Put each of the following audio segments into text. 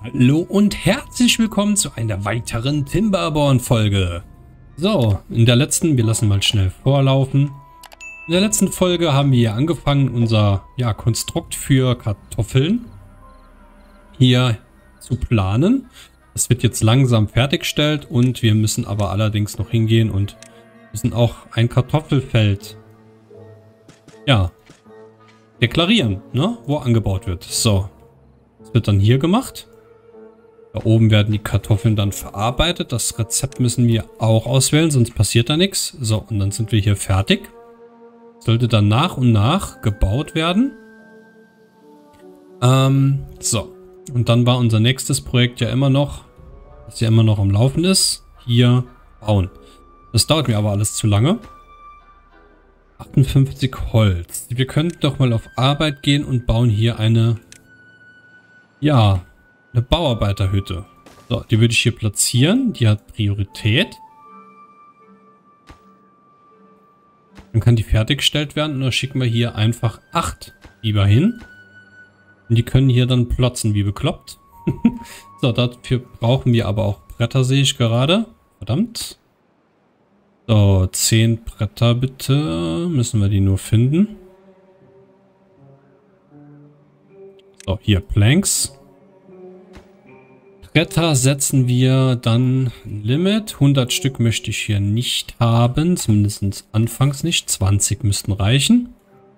Hallo und herzlich willkommen zu einer weiteren Timberborn-Folge. So, wir lassen mal schnell vorlaufen. In der letzten Folge haben wir hier angefangen, unser Konstrukt für Kartoffeln hier zu planen. Das wird jetzt langsam fertiggestellt und wir müssen aber allerdings noch hingehen und müssen auch ein Kartoffelfeld deklarieren, ne, wo angebaut wird. So, das wird dann hier gemacht. Da oben werden die Kartoffeln dann verarbeitet. Das Rezept müssen wir auch auswählen, sonst passiert da nichts. So, und dann sind wir hier fertig. Sollte dann nach und nach gebaut werden. So. Und dann war unser nächstes Projekt ja immer noch, das ja immer noch am Laufen ist, hier bauen. Das dauert mir aber alles zu lange. 58 Holz. Wir könnten doch mal auf Arbeit gehen und bauen hier eine Bauarbeiterhütte. So, die würde ich hier platzieren. Die hat Priorität. Dann kann die fertiggestellt werden und dann schicken wir hier einfach 8 Biber hin. Und die können hier dann plotzen wie bekloppt. So, dafür brauchen wir aber auch Bretter, sehe ich gerade. Verdammt. So, 10 Bretter bitte. Müssen wir die nur finden. So, hier Planks. Bretter setzen wir dann ein Limit. 100 Stück möchte ich hier nicht haben. Zumindest anfangs nicht. 20 müssten reichen.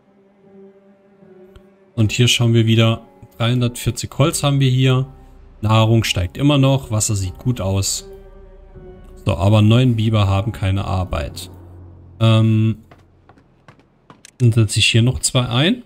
Und hier schauen wir wieder. 340 Holz haben wir hier. Nahrung steigt immer noch. Wasser sieht gut aus. So, aber 9 Biber haben keine Arbeit. Dann setze ich hier noch 2 ein.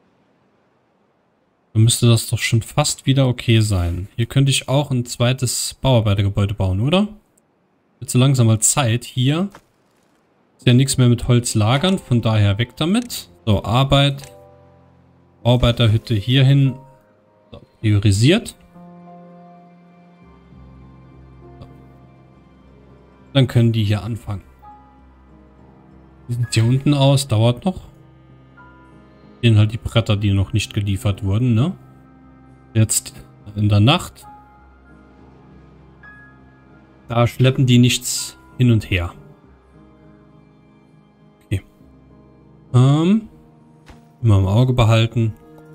Dann müsste das doch schon fast wieder okay sein. Hier könnte ich auch ein zweites Bauarbeitergebäude bauen, oder? Wird so langsam mal Zeit. Hier ist ja nichts mehr mit Holz lagern, von daher weg damit. So, Arbeit. Bauarbeiterhütte hierhin. So, priorisiert. So. Dann können die hier anfangen. Wie sieht es hier unten aus? Dauert noch. Hier sind halt die Bretter, die noch nicht geliefert wurden, ne? Jetzt in der Nacht. Da schleppen die nichts hin und her. Okay. Immer im Auge behalten.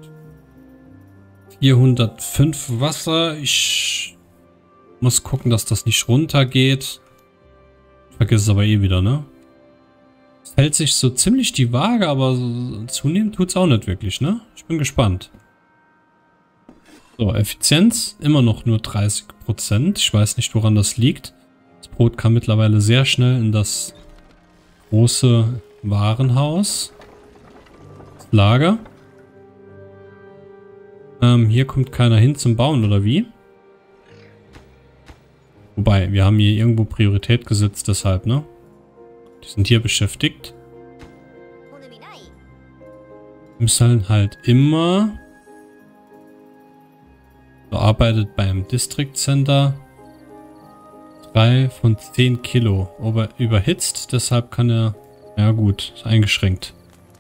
405 Wasser. Ich muss gucken, dass das nicht runtergeht. Ich vergesse es aber eh wieder, ne? Es hält sich so ziemlich die Waage, aber zunehmend tut es auch nicht wirklich, ne? Ich bin gespannt. So, Effizienz immer noch nur 30%. Ich weiß nicht, woran das liegt. Das Brot kam mittlerweile sehr schnell in das große Warenhaus. Das Lager. Hier kommt keiner hin zum Bauen, oder wie? Wobei, wir haben hier irgendwo Priorität gesetzt, deshalb, ne? Die sind hier beschäftigt. Wir müssen halt immer bearbeitet beim District Center 3 von 10 Kilo. Aber überhitzt, deshalb kann er... Ja gut, ist eingeschränkt.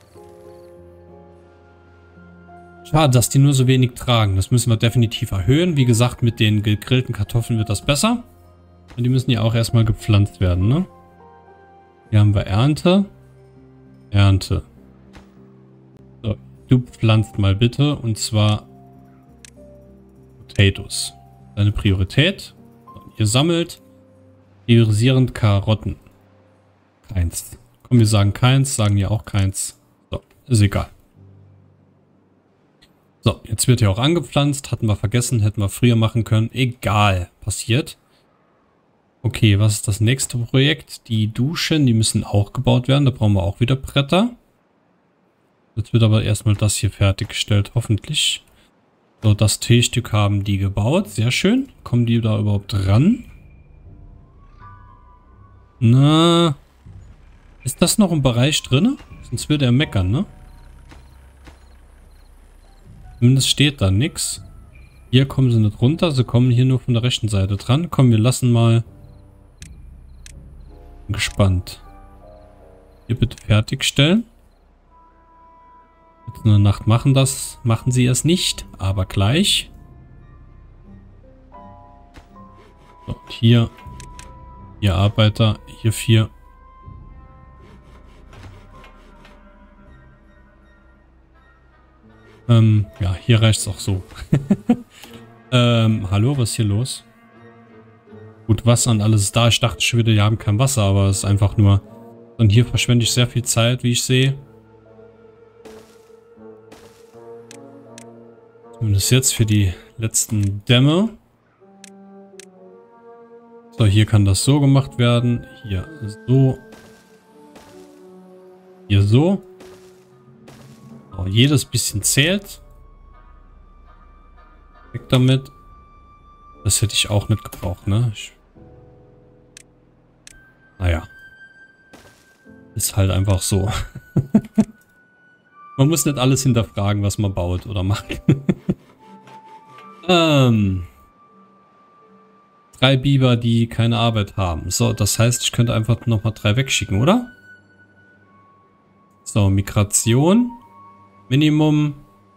Schade, dass die nur so wenig tragen. Das müssen wir definitiv erhöhen. Wie gesagt, mit den gegrillten Kartoffeln wird das besser. Und die müssen ja auch erstmal gepflanzt werden, ne? Hier haben wir Ernte. Ernte. So, du pflanzt mal bitte. Und zwar Potatoes. Deine Priorität. Ihr sammelt. Priorisierend Karotten. Keins. Komm, wir sagen keins. Sagen ja auch keins. So, ist egal. So, jetzt wird hier auch angepflanzt. Hatten wir vergessen. Hätten wir früher machen können. Egal. Passiert. Okay, was ist das nächste Projekt? Die Duschen, die müssen auch gebaut werden. Da brauchen wir auch wieder Bretter. Jetzt wird aber erstmal das hier fertiggestellt, hoffentlich. So, das T-Stück haben die gebaut. Sehr schön. Kommen die da überhaupt ran? Na, ist das noch im Bereich drin? Sonst würde er meckern, ne? Zumindest steht da nichts. Hier kommen sie nicht runter. Sie kommen hier nur von der rechten Seite dran. Komm, wir lassen mal... Gespannt. Hier bitte fertigstellen. Jetzt in der Nacht machen sie es nicht, aber gleich. So, hier Arbeiter, hier 4. Ja, hier reicht es auch so. Hallo, was ist hier los? Gut, Wasser und alles ist da. Ich dachte schon wieder, die haben kein Wasser, aber es ist einfach nur... Und hier verschwende ich sehr viel Zeit, wie ich sehe. Zumindest jetzt für die letzten Dämme. So, hier kann das so gemacht werden. Hier so. Hier so. So, jedes bisschen zählt. Weg damit. Das hätte ich auch nicht gebraucht, ne? Naja. Ist halt einfach so. Man muss nicht alles hinterfragen, was man baut oder macht. 3 Biber, die keine Arbeit haben. So, das heißt, ich könnte einfach nochmal 3 wegschicken, oder? So, Migration. Minimum.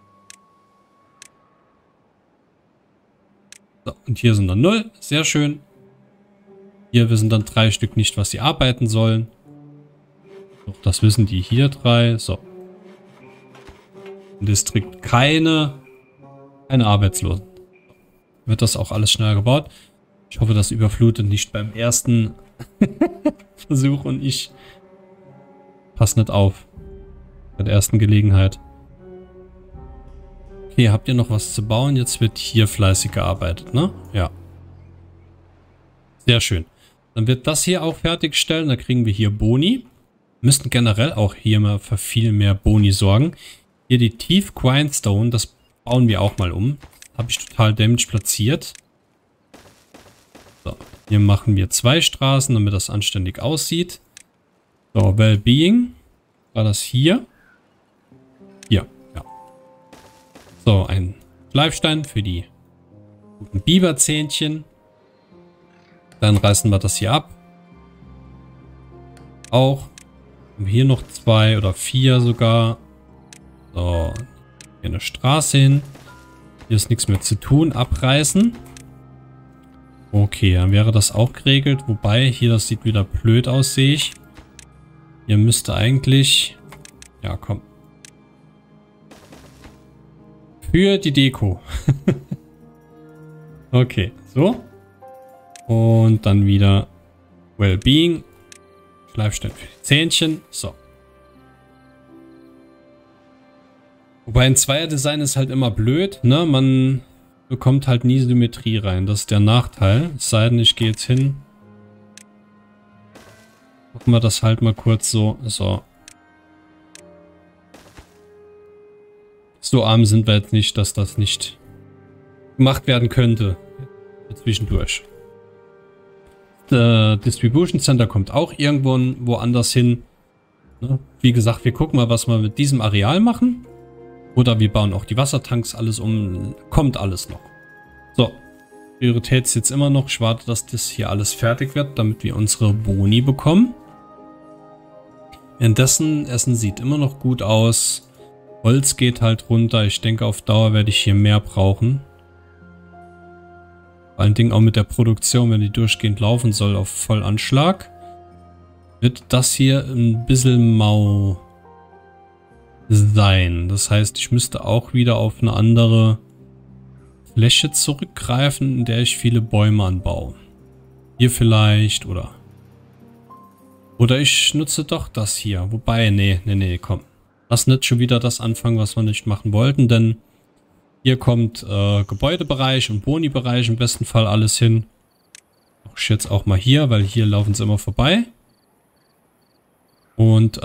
So, und hier sind dann 0. Sehr schön. Hier wissen dann 3 Stück nicht, was sie arbeiten sollen. Doch, das wissen die hier 3. So. Im Distrikt keine Arbeitslosen. Wird das auch alles schneller gebaut. Ich hoffe, das überflutet nicht beim ersten Versuch und ich passe nicht auf. Bei der ersten Gelegenheit. Okay, habt ihr noch was zu bauen? Jetzt wird hier fleißig gearbeitet, ne? Ja. Sehr schön. Dann wird das hier auch fertigstellen. Dann kriegen wir hier Boni. Müssten generell auch hier mal für viel mehr Boni sorgen. Hier die Tief Grindstone, das bauen wir auch mal um. Habe ich total dämlich platziert. So, hier machen wir 2 Straßen, damit das anständig aussieht. So, Wellbeing. War das hier? Hier, ja. So, ein Schleifstein für die guten Biberzähnchen. Dann reißen wir das hier ab. Auch. Hier noch 2 oder 4 sogar. So, hier eine Straße hin. Hier ist nichts mehr zu tun. Abreißen. Okay, dann wäre das auch geregelt. Wobei, hier das sieht wieder blöd aus, sehe ich. Hier müsste eigentlich... Ja, komm. Für die Deko. Okay, so. Und dann wieder Wellbeing. Schleifstein für die Zähnchen. So. Wobei ein Zweierdesign ist halt immer blöd, ne? Man bekommt halt nie Symmetrie rein. Das ist der Nachteil. Es sei denn, ich gehe jetzt hin. Machen wir das halt mal kurz so. So. So arm sind wir jetzt nicht, dass das nicht gemacht werden könnte. Zwischendurch. Distribution Center kommt auch irgendwo woanders hin. Ne? Wie gesagt, wir gucken mal, was wir mit diesem Areal machen. Oder wir bauen auch die Wassertanks alles um. Kommt alles noch. So. Priorität ist jetzt immer noch. Ich warte, dass das hier alles fertig wird, damit wir unsere Boni bekommen. Währenddessen, Essen sieht immer noch gut aus. Holz geht halt runter. Ich denke, auf Dauer werde ich hier mehr brauchen. Vor allen Dingen auch mit der Produktion, wenn die durchgehend laufen soll auf Vollanschlag, wird das hier ein bisschen mau sein. Das heißt, ich müsste auch wieder auf eine andere Fläche zurückgreifen, in der ich viele Bäume anbaue. Hier vielleicht oder ich nutze doch das hier. Wobei, nee, komm. Lass nicht schon wieder das anfangen, was wir nicht machen wollten, denn hier kommt Gebäudebereich und Boni-Bereich im besten Fall alles hin. Ich jetzt auch mal hier, weil hier laufen sie immer vorbei. Und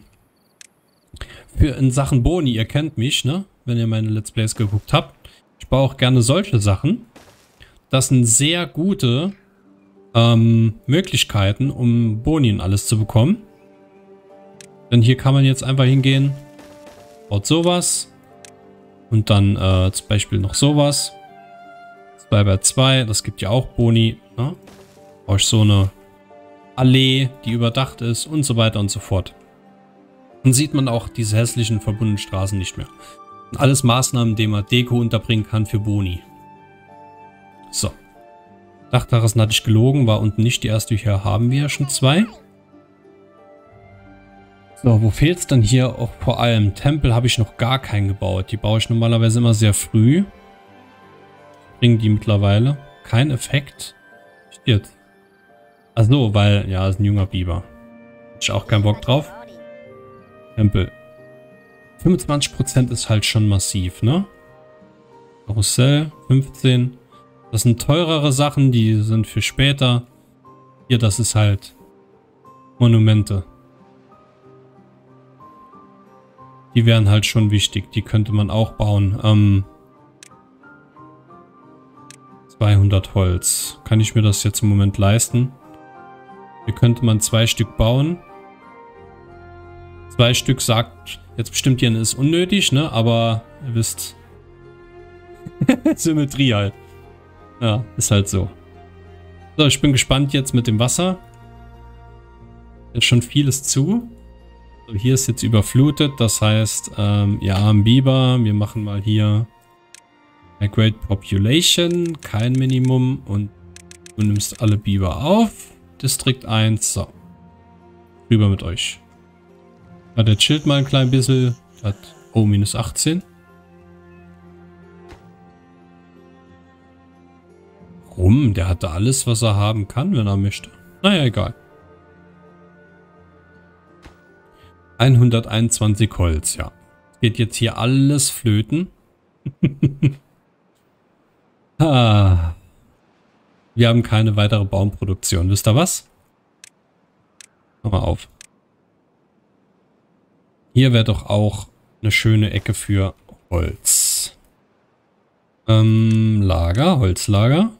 in Sachen Boni, ihr kennt mich, ne? Wenn ihr meine Let's Plays geguckt habt. Ich baue auch gerne solche Sachen. Das sind sehr gute Möglichkeiten, um Boni und alles zu bekommen. Denn hier kann man jetzt einfach hingehen, baut sowas. Und dann zum Beispiel noch sowas. 2x2, das gibt ja auch Boni. Ne? Brauche ich so eine Allee, die überdacht ist und so weiter und so fort. Dann sieht man auch diese hässlichen verbundenen Straßen nicht mehr. Und alles Maßnahmen, die man Deko unterbringen kann für Boni. So. Dachterrassen hatte ich gelogen, war unten nicht die erste. Hier haben wir ja schon 2. So, wo fehlt es dann hier? Auch vor allem Tempel habe ich noch gar keinen gebaut. Die baue ich normalerweise immer sehr früh. Bringen die mittlerweile. Kein Effekt. Steht. Achso, weil, ja, ist ein junger Biber. Hätte ich auch keinen Bock drauf. Tempel. 25% ist halt schon massiv, ne? Karussell, 15. Das sind teurere Sachen, die sind für später. Hier, das ist halt Monumente. Die wären halt schon wichtig. Die könnte man auch bauen. 200 Holz. Kann ich mir das jetzt im Moment leisten? Hier könnte man 2 Stück bauen. 2 Stück sagt jetzt bestimmt, hier ist unnötig, ne? Aber ihr wisst. Symmetrie halt. Ja, ist halt so. So, ich bin gespannt jetzt mit dem Wasser. Ist schon vieles zu. So, hier ist jetzt überflutet. Das heißt, ja, ein Biber. Wir machen mal hier a Great Population. Kein Minimum. Und du nimmst alle Biber auf. Distrikt 1. So. Rüber mit euch. Ja, der chillt mal ein klein bisschen. Hat, oh, minus 18. Warum? Der hatte alles, was er haben kann, wenn er möchte. Naja, egal. 121 Holz, ja. Geht jetzt hier alles flöten. Wir haben keine weitere Baumproduktion. Wisst ihr was? Mach mal auf. Hier wäre doch auch eine schöne Ecke für Holz. Lager, Holzlager.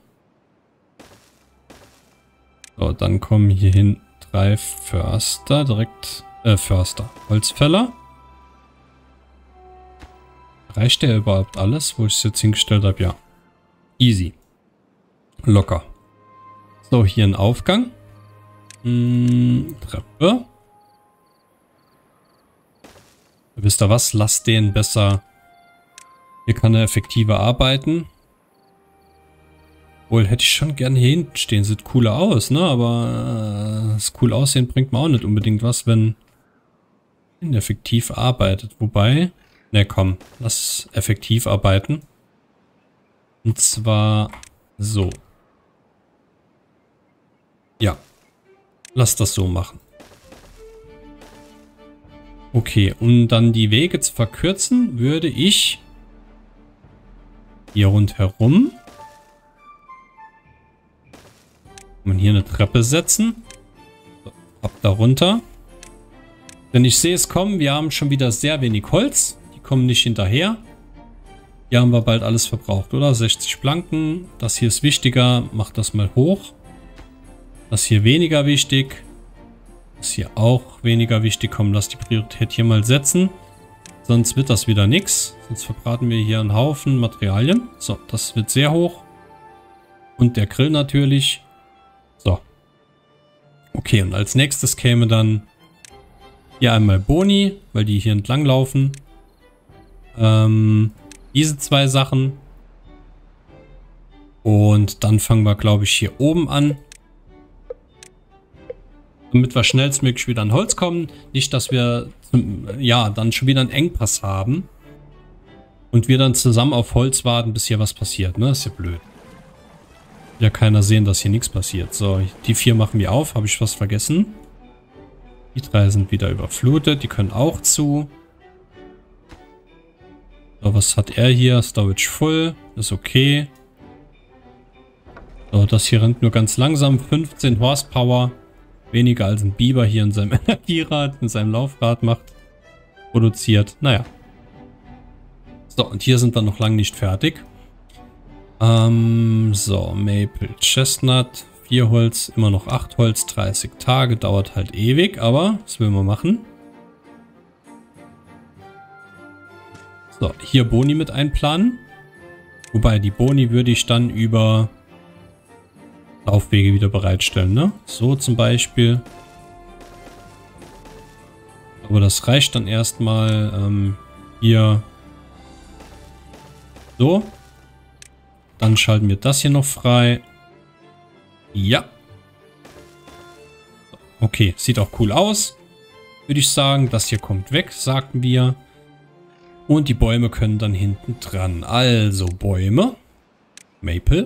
So, dann kommen hier hin 3 Förster, direkt, Förster, Holzfäller. Reicht der überhaupt alles, wo ich es jetzt hingestellt habe? Ja. Easy. Locker. So, hier ein Aufgang. Treppe. Wisst ihr was? Lasst den besser. Hier kann er effektiver arbeiten. Wohl hätte ich schon gerne hier hinten stehen. Sieht cooler aus, ne? Aber das cool aussehen bringt mir auch nicht unbedingt was, wenn ineffektiv arbeitet. Wobei, ne komm, lass effektiv arbeiten. Und zwar so. Ja. Lass das so machen. Okay, um dann die Wege zu verkürzen, würde ich hier rundherum und hier eine Treppe setzen. So, ab da runter. Denn ich sehe es kommen, wir haben schon wieder sehr wenig Holz. Die kommen nicht hinterher. Hier haben wir bald alles verbraucht, oder? 60 Planken. Das hier ist wichtiger. Mach das mal hoch. Das hier weniger wichtig. Das hier auch weniger wichtig. Komm, lass die Priorität hier mal setzen. Sonst wird das wieder nichts. Sonst verbraten wir hier einen Haufen Materialien. So, das wird sehr hoch. Und der Grill natürlich. So. Okay, und als nächstes käme dann hier einmal Boni, weil die hier entlang laufen. Diese 2 Sachen. Und dann fangen wir, glaube ich, hier oben an. Damit wir schnellstmöglich wieder an Holz kommen. Nicht, dass wir ja dann schon wieder einen Engpass haben. Und wir dann zusammen auf Holz warten, bis hier was passiert. Ne? Ist ja blöd. Will ja keiner sehen, dass hier nichts passiert. So, die 4 machen wir auf. Habe ich was vergessen? Die 3 sind wieder überflutet. Die können auch zu. So, was hat er hier? Storage full. Ist okay. So, das hier rennt nur ganz langsam. 15 Horsepower. Weniger als ein Biber hier in seinem Energierad, in seinem Laufrad macht. Produziert. Naja. So, und hier sind wir noch lange nicht fertig. So, Maple Chestnut. 4 Holz, immer noch 8 Holz. 30 Tage, dauert halt ewig, aber was will man machen? So, hier Boni mit einplanen. Wobei, die Boni würde ich dann über Laufwege wieder bereitstellen, ne? So zum Beispiel. Aber das reicht dann erstmal hier so. Dann schalten wir das hier noch frei. Ja. Okay, sieht auch cool aus. Würde ich sagen, das hier kommt weg, sagten wir. Und die Bäume können dann hinten dran. Also Bäume. Maple.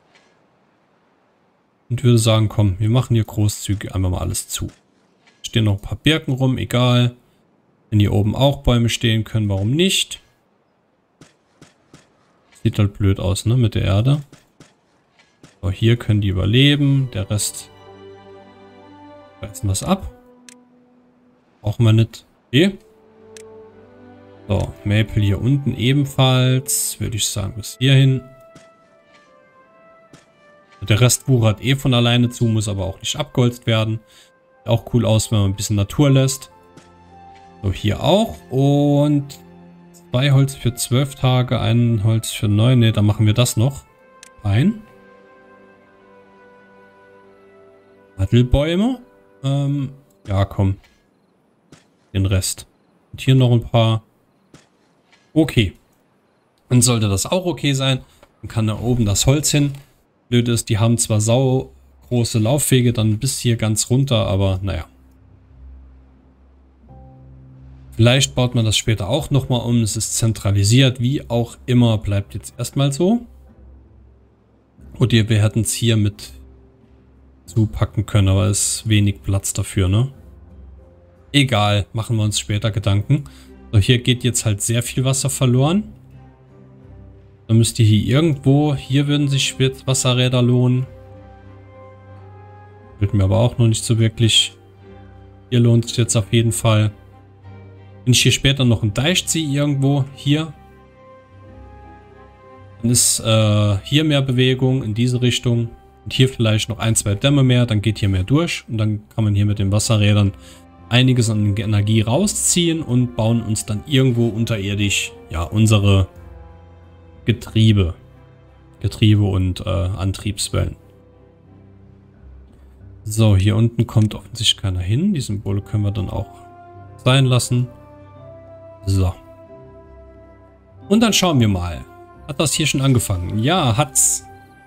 Und würde sagen, komm, wir machen hier großzügig einfach mal alles zu. Stehen noch ein paar Birken rum, egal. Wenn hier oben auch Bäume stehen können, warum nicht? Sieht halt blöd aus, ne, mit der Erde. So, hier können die überleben. Der Rest reißen wir es ab. Brauchen wir nicht. Okay. So, Maple hier unten ebenfalls. Würde ich sagen, bis hierhin. Der Rest wuchert eh von alleine zu, muss aber auch nicht abgeholzt werden. Sieht auch cool aus, wenn man ein bisschen Natur lässt. So, hier auch. Und 2 Holz für 12 Tage, 1 Holz für 9. Ne, dann machen wir das noch. Nadelbäume. Ja, komm. Den Rest. Und hier noch ein paar. Okay. Dann sollte das auch okay sein. Dann kann da oben das Holz hin. Blöd ist, die haben zwar sau große Laufwege dann bis hier ganz runter, aber naja. Vielleicht baut man das später auch nochmal um. Es ist zentralisiert, wie auch immer, bleibt jetzt erstmal so. Oder wir hätten es hier mit zupacken können, aber es ist wenig Platz dafür, ne? Egal, machen wir uns später Gedanken. So, hier geht jetzt halt sehr viel Wasser verloren. Dann müsste hier irgendwo, hier würden sich jetzt Wasserräder lohnen. Wird mir aber auch noch nicht so wirklich. Hier lohnt es jetzt auf jeden Fall. Wenn ich hier später noch einen Deich ziehe, irgendwo, hier. Dann ist hier mehr Bewegung in diese Richtung. Und hier vielleicht noch 1, 2 Dämme mehr, dann geht hier mehr durch. Und dann kann man hier mit den Wasserrädern einiges an Energie rausziehen und bauen uns dann irgendwo unterirdisch, ja, unsere Getriebe und Antriebswellen. So, hier unten kommt offensichtlich keiner hin. Die Symbole können wir dann auch sein lassen. So. Und dann schauen wir mal. Hat das hier schon angefangen? Ja, hat's.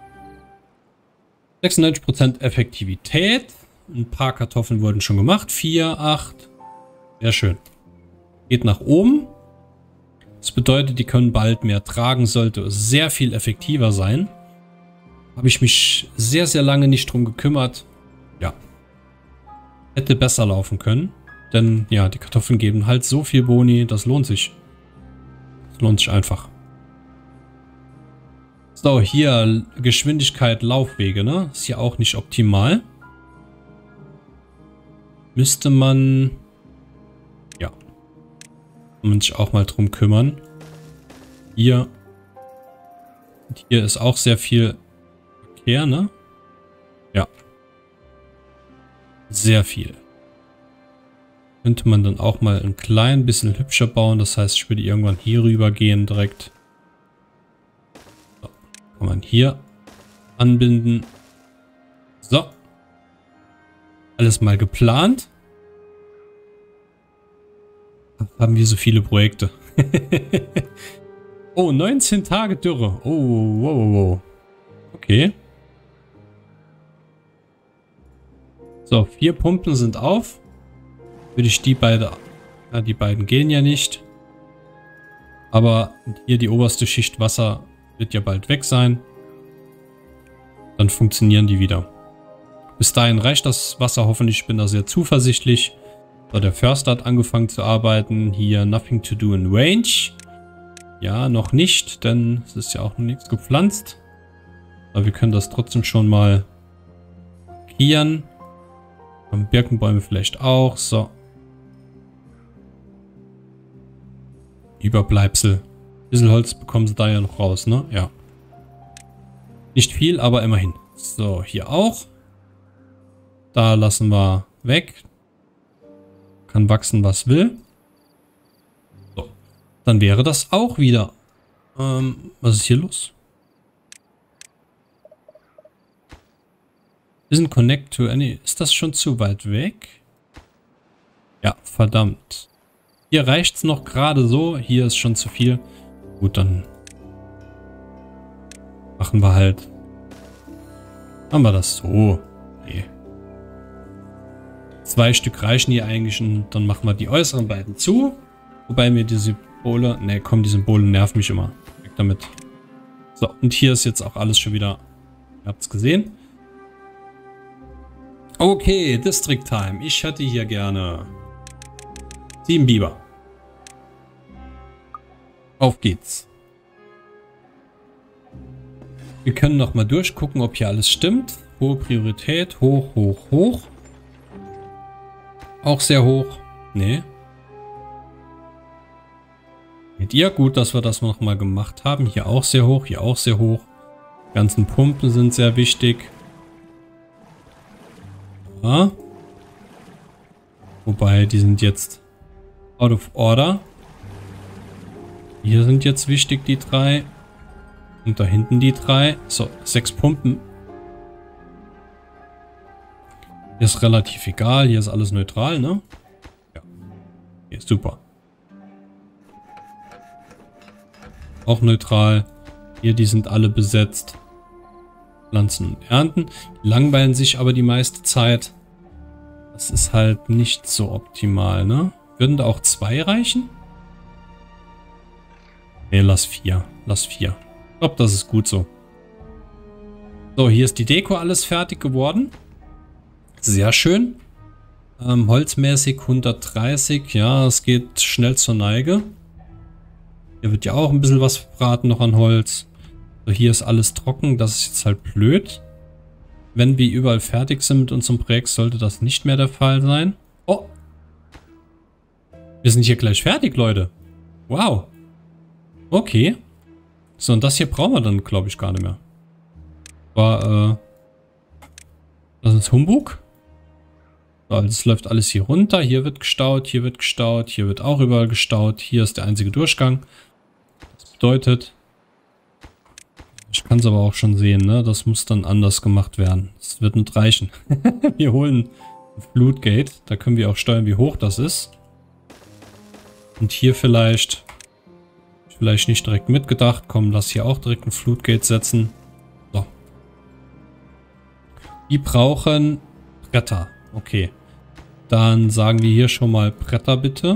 96% Effektivität. Ein paar Kartoffeln wurden schon gemacht. 4, 8. Sehr schön. Geht nach oben. Das bedeutet, die können bald mehr tragen, sollte sehr viel effektiver sein. Habe ich mich sehr, sehr lange nicht drum gekümmert. Ja. Hätte besser laufen können. Denn ja, die Kartoffeln geben halt so viel Boni, das lohnt sich. Das lohnt sich einfach. So, hier Geschwindigkeit, Laufwege, ne? Ist ja auch nicht optimal. Müsste man... Ja. Kann man sich auch mal drum kümmern. Hier. Und hier ist auch sehr viel Verkehr, ne? Ja. Sehr viel. Könnte man dann auch mal ein klein bisschen hübscher bauen. Das heißt, ich würde irgendwann hier rüber gehen direkt. So. Kann man hier anbinden. So. Alles mal geplant. Haben wir so viele Projekte. Oh, 19 Tage Dürre. Oh, wow, wow. Okay. So, 4 Pumpen sind auf. Würde ich die beiden... Ja, die beiden gehen ja nicht. Aber hier die oberste Schicht Wasser wird ja bald weg sein. Dann funktionieren die wieder. Bis dahin reicht das Wasser hoffentlich. Ich bin da sehr zuversichtlich. So, der Förster hat angefangen zu arbeiten. Hier nothing to do in range. Ja, noch nicht, denn es ist ja auch noch nichts gepflanzt. Aber wir können das trotzdem schon mal markieren. Birkenbäume vielleicht auch. So. Überbleibsel. Ein bisschen Holz bekommen sie da ja noch raus, ne? Ja. Nicht viel, aber immerhin. So, hier auch. Da lassen wir weg. Kann wachsen, was will. So. Dann wäre das auch wieder. Was ist hier los? Isn't connect to any... Ist das schon zu weit weg? Ja, verdammt. Hier reicht es noch gerade so. Hier ist schon zu viel. Gut, dann machen wir halt Machen wir das so. Okay. 2 Stück reichen hier eigentlich und dann machen wir die äußeren beiden zu. Wobei mir die Symbole... Ne, komm, die Symbole nerven mich immer. Weg damit. So, und hier ist jetzt auch alles schon wieder... Ihr habt es gesehen. Okay, District Time. Ich hätte hier gerne 7 Biber. Auf geht's. Wir können noch mal durchgucken, ob hier alles stimmt. Hohe Priorität. Hoch, hoch, hoch. Auch sehr hoch. Nee. Seht ihr? Gut, dass wir das noch mal gemacht haben. Hier auch sehr hoch, hier auch sehr hoch. Die ganzen Pumpen sind sehr wichtig. Ja. Wobei, die sind jetzt out of order. Hier sind jetzt wichtig die 3. Und da hinten die 3. So, 6 Pumpen. Hier ist relativ egal. Hier ist alles neutral, ne? Ja. Hier ist super. Auch neutral. Hier, die sind alle besetzt. Pflanzen und Ernten. Die langweilen sich aber die meiste Zeit. Das ist halt nicht so optimal, ne? Würden da auch 2 reichen? Ne, lass 4. Lass 4. Ich glaube, das ist gut so. So, hier ist die Deko alles fertig geworden. Sehr schön. Holzmäßig 130. Ja, es geht schnell zur Neige. Hier wird ja auch ein bisschen was verbraten noch an Holz. So, hier ist alles trocken. Das ist jetzt halt blöd. Wenn wir überall fertig sind mit unserem Projekt, sollte das nicht mehr der Fall sein. Oh! Wir sind hier gleich fertig, Leute. Wow. Okay. So, und das hier brauchen wir dann, glaube ich, gar nicht mehr. Aber, das ist Humbug. So, das läuft alles hier runter. Hier wird gestaut, hier wird gestaut, hier wird auch überall gestaut. Hier ist der einzige Durchgang. Das bedeutet, ich kann es aber auch schon sehen, ne? Das muss dann anders gemacht werden. Das wird nicht reichen. Wir holen ein Flutgate. Da können wir auch steuern, wie hoch das ist. Und hier vielleicht nicht direkt mitgedacht. Komm, lass hier auch direkt ein Flutgate setzen. So. Die brauchen Bretter. Okay. Dann sagen wir hier schon mal Bretter bitte.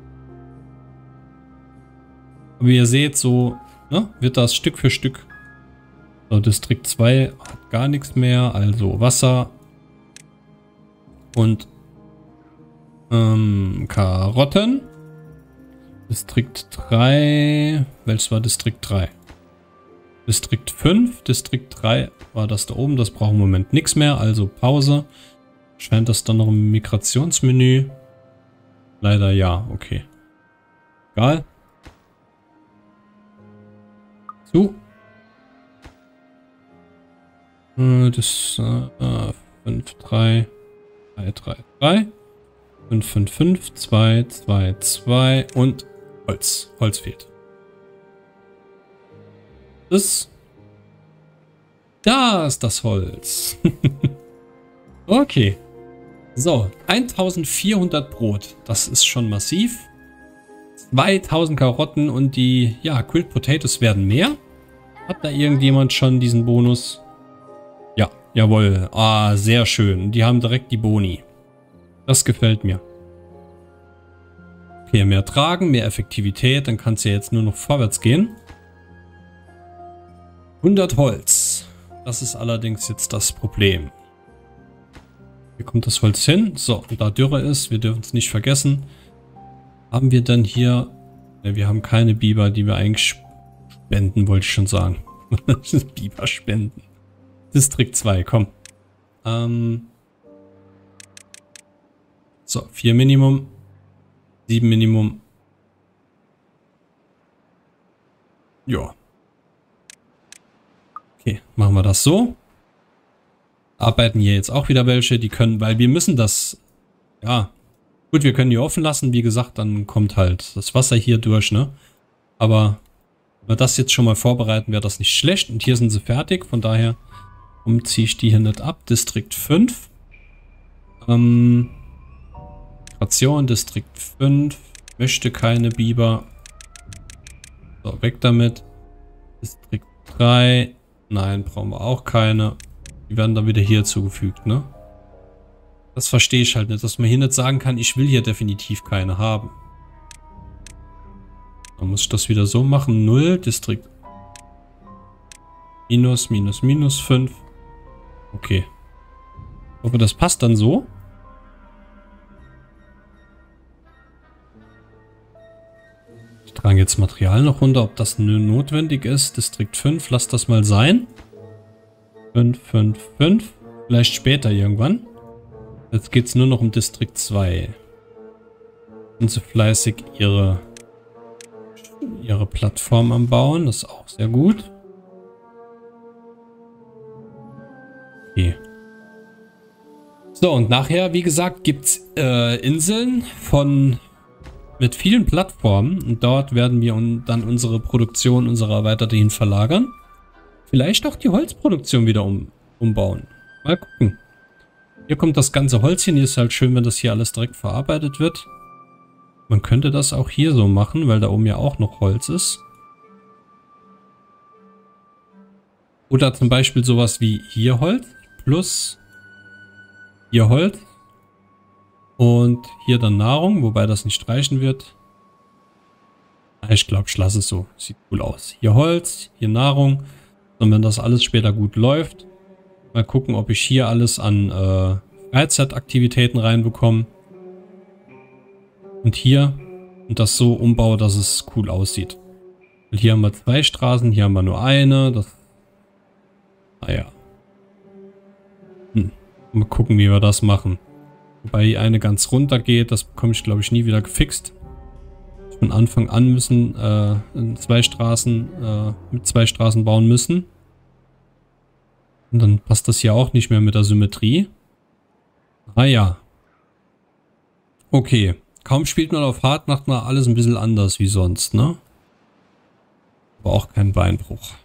Aber ihr seht, so, ne, wird das Stück für Stück. So, Distrikt 2 hat gar nichts mehr. Also Wasser. Und Karotten. Distrikt 3. Welches war Distrikt 3? Distrikt 5. Distrikt 3 war das da oben. Das braucht im Moment nichts mehr. Also Pause. Scheint das dann noch im Migrationsmenü? Leider ja. Okay. Egal. So. Das 5, 3, 3, 3, 3. 5, 5, 5, 2, 2, 2 und Holz. Holz fehlt. Da ist das Holz. Okay. So, 1400 Brot. Das ist schon massiv. 2000 Karotten und die, ja, Grilled Potatoes werden mehr. Hat da irgendjemand schon diesen Bonus? Ja, jawohl. Ah, sehr schön. Die haben direkt die Boni. Das gefällt mir. Okay, mehr tragen, mehr Effektivität. Dann kann es ja jetzt nur noch vorwärts gehen. 100 Holz. Das ist allerdings jetzt das Problem. Hier kommt das Holz hin. So, und da Dürre ist, wir dürfen es nicht vergessen. Haben wir dann hier... Ne, wir haben keine Biber, die wir eigentlich spenden, wollte ich schon sagen. Biber spenden. Distrikt 2, komm. So, 4 Minimum. 7 Minimum. Ja. Okay, machen wir das so. Arbeiten hier jetzt auch wieder welche, die können, weil wir müssen das, ja, gut, wir können die offen lassen, wie gesagt, dann kommt halt das Wasser hier durch, ne? Aber wenn wir das jetzt schon mal vorbereiten, wäre das nicht schlecht. Und hier sind sie fertig, von daher ziehe ich die hier nicht ab. Distrikt 5. Ration, Distrikt 5. Möchte keine Biber. So, weg damit. Distrikt 3. Nein, brauchen wir auch keine. Die werden dann wieder hier zugefügt, ne? Das verstehe ich halt nicht, dass man hier nicht sagen kann, ich will hier definitiv keine haben. Dann muss ich das wieder so machen. 0, Distrikt minus, minus, minus 5. Okay. Aber das passt dann so. Ich trage jetzt Material noch runter, ob das notwendig ist. Distrikt 5, lass das mal sein. 5, 5, 5. Vielleicht später irgendwann. Jetzt geht es nur noch um Distrikt 2. Sind sie fleißig ihre Plattform am Bauen. Das ist auch sehr gut. Okay. So, und nachher, wie gesagt, gibt es Inseln mit vielen Plattformen. Und dort werden wir dann unsere Produktion weiterhin verlagern. Vielleicht auch die Holzproduktion wieder umbauen. Mal gucken. Hier kommt das ganze Holzchen. Hier ist halt schön, wenn das hier alles direkt verarbeitet wird. Man könnte das auch hier so machen, weil da oben ja auch noch Holz ist. Oder zum Beispiel sowas wie hier Holz plus hier Holz und hier dann Nahrung, wobei das nicht reichen wird. Ich glaube, ich lasse es so. Sieht cool aus. Hier Holz, hier Nahrung. Und wenn das alles später gut läuft, mal gucken, ob ich hier alles an Freizeitaktivitäten reinbekomme. Und hier und das so umbaue, dass es cool aussieht. Und hier haben wir 2 Straßen, hier haben wir nur eine. Das, naja. Mal gucken, wie wir das machen. Wobei die eine ganz runter geht, das bekomme ich, glaube ich, nie wieder gefixt. Von Anfang an müssen mit 2 Straßen bauen müssen. Und dann passt das hier auch nicht mehr mit der Symmetrie. Ah ja. Okay. Kaum spielt man auf Hard, macht man alles ein bisschen anders wie sonst, ne? Aber auch kein Beinbruch.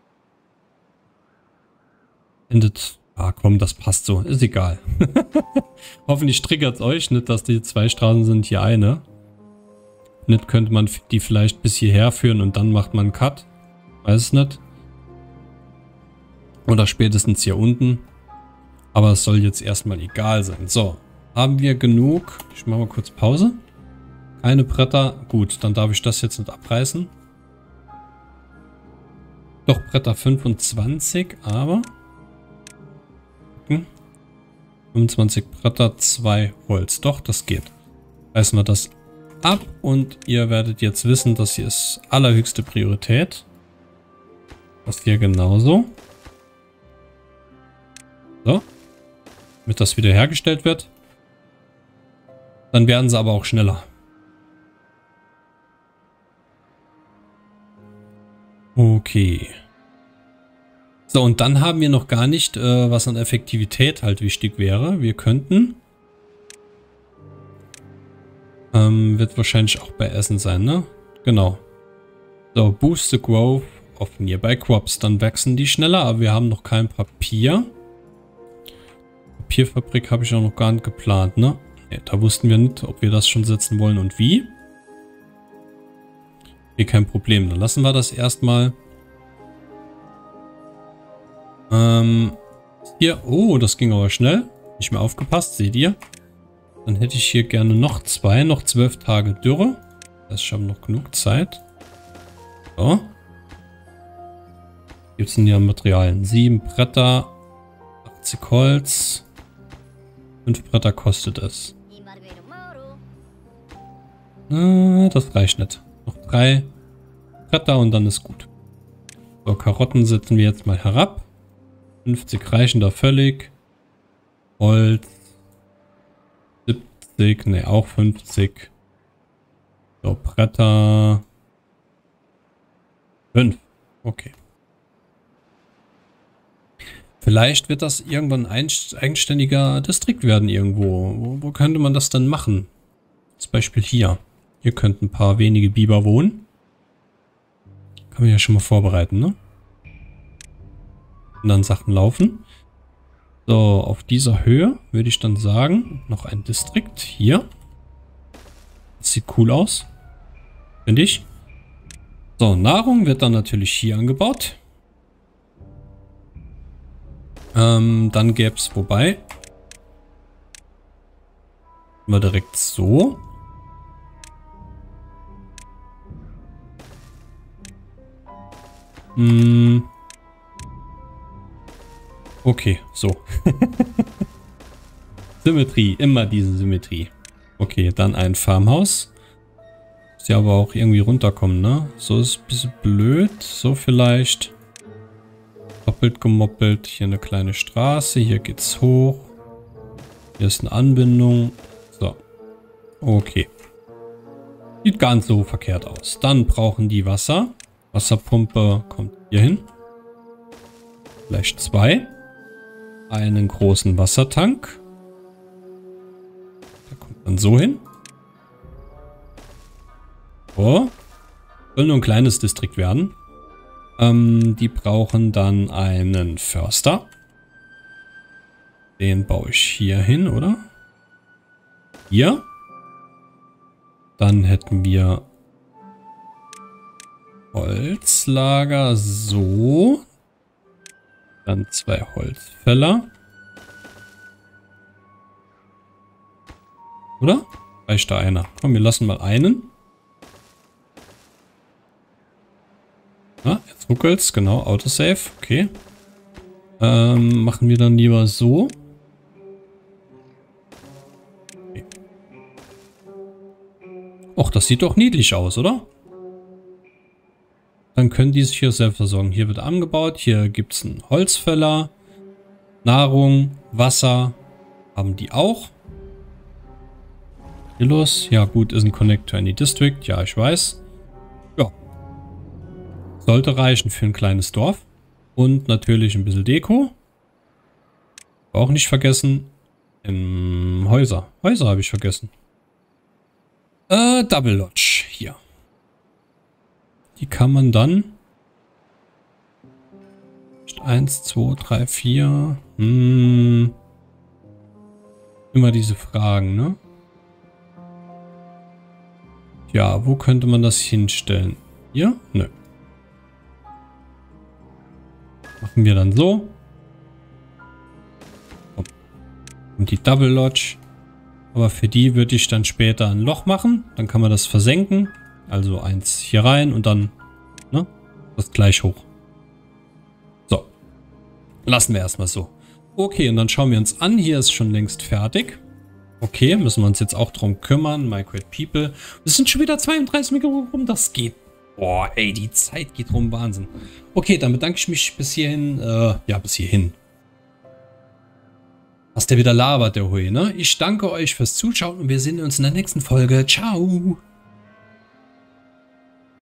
Endet. Ah komm, das passt so. Ist egal. Hoffentlich triggert es euch nicht, dass die 2 Straßen sind, hier eine. Nicht könnte man die vielleicht bis hierher führen und dann macht man einen Cut. Weiß es nicht. Oder spätestens hier unten. Aber es soll jetzt erstmal egal sein. So, haben wir genug. Ich mache mal kurz Pause. Keine Bretter. Gut, dann darf ich das jetzt nicht abreißen. Doch Bretter 25, aber... 25 Bretter, 2 Holz. Doch, das geht. Reißen wir das ab und ihr werdet jetzt wissen, das hier ist allerhöchste Priorität. Das hier genauso. So. Damit das wieder hergestellt wird. Dann werden sie aber auch schneller. Okay. So, und dann haben wir noch gar nicht, was an Effektivität halt wichtig wäre. Wir könnten... wird wahrscheinlich auch bei Essen sein, ne? Genau. So, boost the growth of nearby crops. Dann wachsen die schneller, aber wir haben noch kein Papier. Papierfabrik habe ich auch noch gar nicht geplant, ne? Nee, da wussten wir nicht, ob wir das schon setzen wollen und wie. Okay, kein Problem. Dann lassen wir das erstmal. Hier, oh, das ging aber schnell. Nicht mehr aufgepasst, seht ihr? Dann hätte ich hier gerne noch 2, noch 12 Tage Dürre. Das ist schon noch genug Zeit. So. Gibt es denn hier Materialien? 7 Bretter, 80 Holz. 5 Bretter kostet es. Das reicht nicht. Noch 3 Bretter und dann ist gut. So, Karotten setzen wir jetzt mal herab. 50 reichen da völlig. Holz. 70, ne, auch 50. So, Bretter. 5. Okay. Vielleicht wird das irgendwann ein eigenständiger Distrikt werden irgendwo. Wo könnte man das dann machen? Zum Beispiel hier. Hier könnten ein paar wenige Biber wohnen. Kann man ja schon mal vorbereiten, ne? Und dann Sachen laufen. So, auf dieser Höhe würde ich dann sagen, noch ein Distrikt hier. Das sieht cool aus. Finde ich. So, Nahrung wird dann natürlich hier angebaut. Dann gäbe es, wobei, mal direkt so. Okay, so. Symmetrie, immer diese Symmetrie. Okay, dann ein Farmhaus. Muss ja aber auch irgendwie runterkommen, ne? So ist ein bisschen blöd. So vielleicht. Doppelt gemoppelt. Hier eine kleine Straße. Hier geht's hoch. Hier ist eine Anbindung. So. Okay. Sieht gar nicht so verkehrt aus. Dann brauchen die Wasser. Wasserpumpe kommt hier hin. Vielleicht 2. Einen großen Wassertank. Der kommt dann so hin. Oh. Soll nur ein kleines Distrikt werden. Die brauchen dann einen Förster. Den baue ich hier hin, oder? Hier. Dann hätten wir Holzlager, so. Dann 2 Holzfäller. Oder? Reicht da einer? Komm, wir lassen mal einen. Ah, jetzt ruckelt's, genau, Autosave, okay. Machen wir dann lieber so. Okay. Och, das sieht doch niedlich aus, oder? Dann können die sich hier selbst versorgen. Hier wird angebaut, hier gibt es einen Holzfäller, Nahrung, Wasser, haben die auch. Hier los, ja gut, ist ein Connect to any District, ja ich weiß. Ja, sollte reichen für ein kleines Dorf. Und natürlich ein bisschen Deko. Auch nicht vergessen, Häuser habe ich vergessen. Double Lodge, hier. Die kann man dann 1, 2, 3, 4. Immer diese Fragen, ne? Ja, wo könnte man das hinstellen? Hier? Nö. Machen wir dann so. Und die Double Lodge. Aber für die würde ich dann später ein Loch machen. Dann kann man das versenken. Also eins hier rein und dann, ne, das gleich hoch. So. Lassen wir erstmal so. Okay, und dann schauen wir uns an. Hier ist schon längst fertig. Okay, müssen wir uns jetzt auch drum kümmern. My Great People. Es sind schon wieder 32 Minuten rum. Das geht. Boah, ey, die Zeit geht rum. Wahnsinn. Okay, dann bedanke ich mich bis hierhin. Ja, bis hierhin. Was der wieder labert, der Hui, ne? Ich danke euch fürs Zuschauen und wir sehen uns in der nächsten Folge. Ciao.